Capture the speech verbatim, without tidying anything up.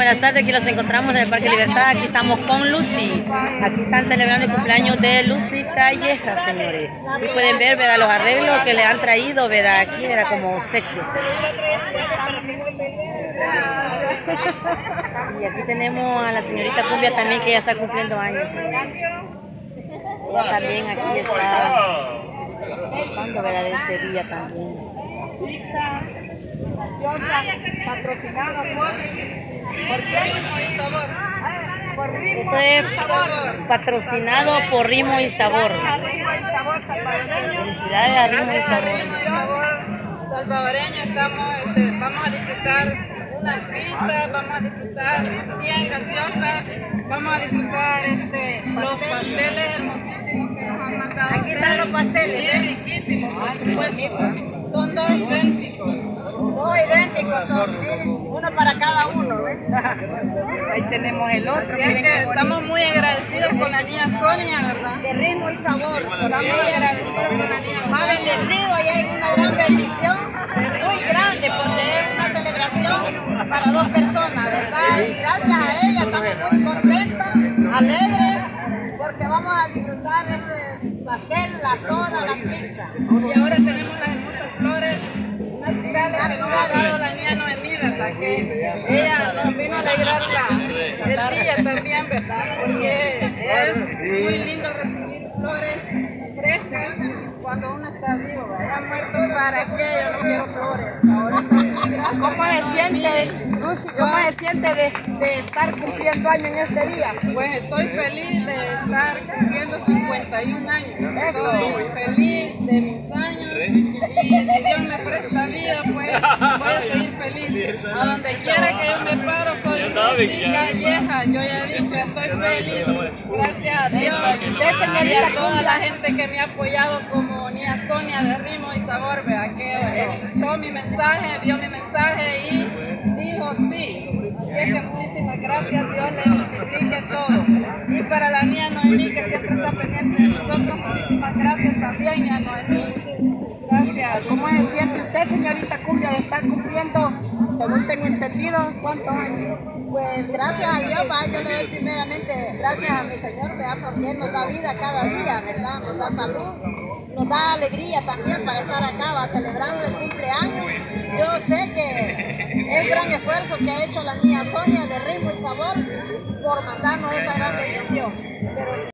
buenas tardes. Aquí los encontramos en el Parque Libertad. Aquí estamos con Lucy. Aquí están celebrando el cumpleaños de Lucy Calleja, señores. Y pueden ver, ¿verdad?, los arreglos que le han traído, ¿verdad? Aquí era como obsequios. Y aquí tenemos a la señorita Cumbia también, que ya está cumpliendo años. Ella también aquí está disfrutando, ¿verdad?, de este día también. Pizza patrocinada por, por Ritmo y Sabor. Por Ritmo Esto y Sabor. es patrocinado por Ritmo y Sabor. Felicidades a Ritmo y Gracias a Sabor. Ritmo y Sabor salvadoreño estamos, este, vamos a disfrutar una pizza, vamos a disfrutar cien gaseosas, vamos a disfrutar este, los pasteles hermosísimos que nos han mandado. Aquí están los pasteles, bien riquísimos, por supuesto. Son dos idénticos. Dos idénticos son, miren, uno para cada uno, ¿ves? Ahí tenemos el otro. Así es que estamos muy agradecidos con la niña Sonia, ¿verdad? De Ritmo y Sabor. Estamos agradecidos con la niña Más Sonia. bendecido y hay una gran bendición, muy grande, porque es una celebración para dos personas, ¿verdad? Y gracias a ella estamos muy contentos, alegres, porque vamos a disfrutar este pastel, la soda, la pizza. Y ahora tenemos las hermosas flores naturales que nos ha dado la niña Noemí, ¿verdad? Que ella nos vino a alegrar la, el día también, ¿verdad? Porque es muy lindo recibir flores frescas cuando uno está vivo, ¿verdad? Muerto, ¿para qué? Yo no quiero flores. Ahora también, gracias. ¿Cómo se siente, Lucy? ¿Cómo se siente de, de estar cumpliendo años en este día? Pues estoy feliz de estar cumpliendo cincuenta y un años. Estoy feliz de mis años y si Dios me presta vida, pues voy a seguir feliz. A donde quiera que yo me paro, soy Lucy Calleja. Yo ya he dicho, estoy feliz. Gracias a Dios y a toda la gente que me ha apoyado, como niña Sonia de Ritmo y Sabor, ¿verdad? Que escuchó mi mensaje, vio mi mensaje y dijo sí. Así es que muchísimas gracias, Dios le multiplique todo. Y para la mía Noemí, que siempre está pendiente de nosotros, muchísimas gracias también, mía Noemí. Gracias. ¿Cómo se siente usted, señorita Cumbia, de estar cumpliendo, según tengo entendido, cuántos años? Pues gracias a Dios, va, yo le doy primeramente gracias a mi Señor, ¿verdad? Porque Él nos da vida cada día, ¿verdad? Nos da salud, nos da alegría también para estar acá, va, celebrando el cumpleaños. Yo sé que es un gran esfuerzo que ha hecho la niña Sonia de Ritmo y Sabor por mandarnos esta gran bendición. Pero